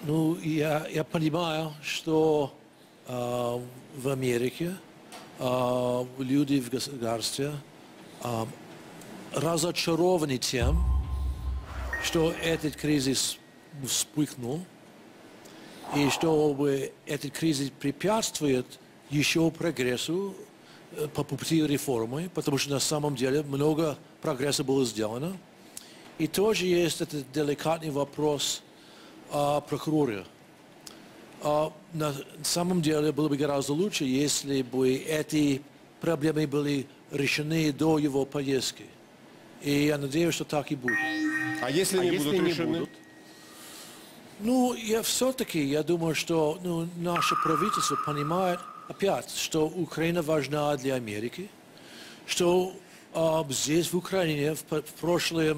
Ну, я понимаю, что в Америке люди в государстве разочарованы тем, что этот кризис вспыхнул, и чтобы этот кризис препятствует еще прогрессу по пути реформы, потому что на самом деле много прогресса было сделано. И тоже есть этот деликатный вопрос о прокуроре. На самом деле было бы гораздо лучше, если бы эти проблемы были решены до его поездки. И я надеюсь, что так и будет. А если не будут решены? Ну, я думаю, что наше правительство понимает опять, что Украина важна для Америки, что здесь, в Украине, в прошлые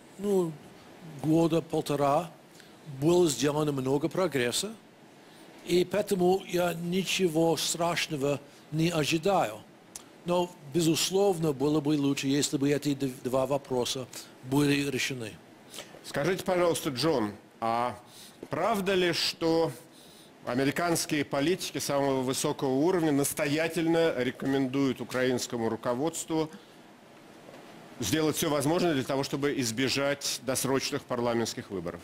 года полтора было сделано много прогресса, и поэтому я ничего страшного не ожидаю. Но, безусловно, было бы лучше, если бы эти два вопроса были решены. Скажите, пожалуйста, Джон, а правда ли, что американские политики самого высокого уровня настоятельно рекомендуют украинскому руководству сделать все возможное для того, чтобы избежать досрочных парламентских выборов?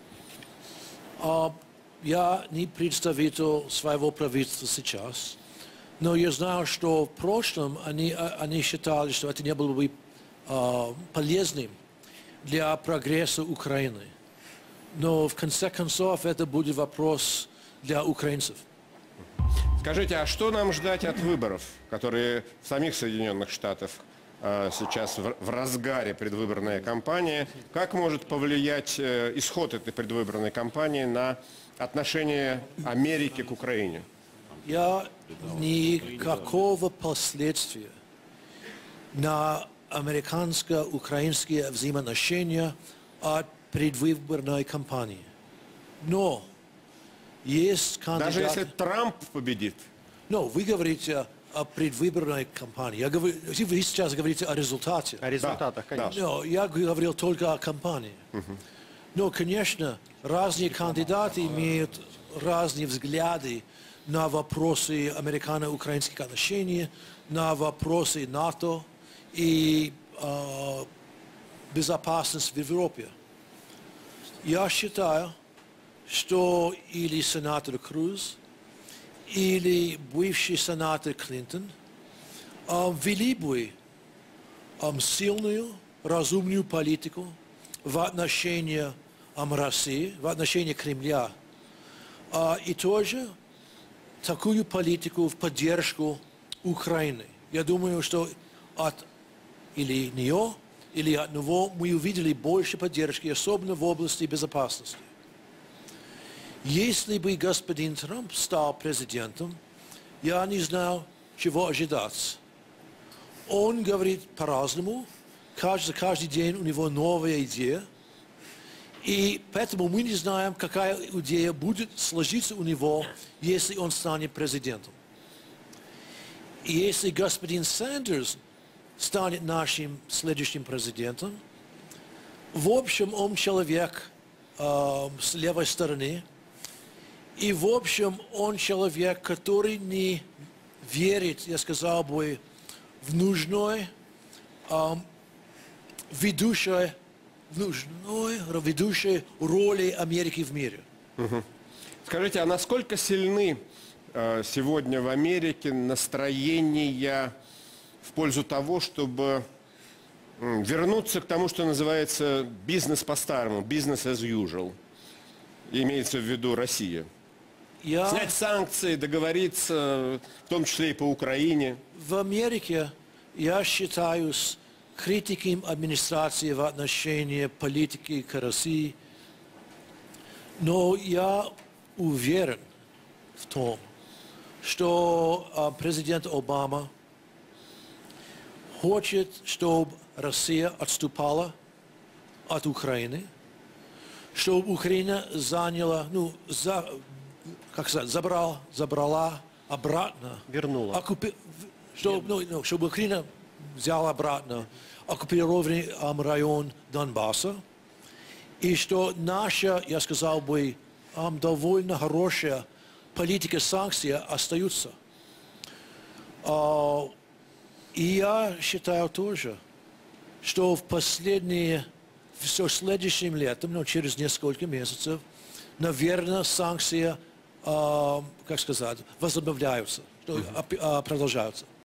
Я не представитель своего правительства сейчас, но я знаю, что в прошлом они считали, что это не было бы полезным для прогресса Украины. Но в конце концов это будет вопрос для украинцев. Скажите, а что нам ждать от выборов, которые в самих Соединенных Штатах сейчас в разгаре предвыборная кампания? Как может повлиять исход этой предвыборной кампании на отношение Америки к Украине? Я никакого последствия на американско-украинские взаимоотношения от предвыборной кампании. Но есть кандидат... Даже если Трамп победит? Но вы говорите о предвыборной кампании. Вы сейчас говорите о результате. О результатах, да, конечно. Но я говорил только о кампании. Но, конечно, разные кандидаты имеют разные взгляды на вопросы американо-украинских отношений, на вопросы НАТО и безопасность в Европе. Я считаю, что или сенатор Круз, или бывший сенатор Клинтон вели бы сильную, разумную политику в отношении России, в отношении Кремля, и тоже такую политику в поддержку Украины. Я думаю, что от или нее, или от него мы увидели больше поддержки, особенно в области безопасности. Если бы господин Трамп стал президентом, я не знал, чего ожидать. Он говорит по-разному, каждый день у него новая идея, и поэтому мы не знаем, какая идея будет сложиться у него, если он станет президентом. И если господин Сандерс станет нашим следующим президентом, в общем, он человек с левой стороны, и в общем, он человек, который не верит, я сказал бы, в нужной ведущей роли Америки в мире. Скажите, а насколько сильны сегодня в Америке настроения в пользу того, чтобы вернуться к тому, что называется бизнес по-старому, business as usual, имеется в виду Россия? Снять санкции, договориться, в том числе и по Украине. В Америке я считаюсь критиком администрации в отношении политики к России, но я уверен в том, что президент Обама хочет, чтобы Россия отступала от Украины, чтобы Украина заняла, забрала обратно, вернула, чтобы Украина взяла обратно оккупированный район Донбасса, и что наша, я сказал бы, довольно хорошая политика санкций остаются. И я считаю тоже, что все следующим летом, но через несколько месяцев, наверное, санкции, как сказать, возобновляются, продолжаются.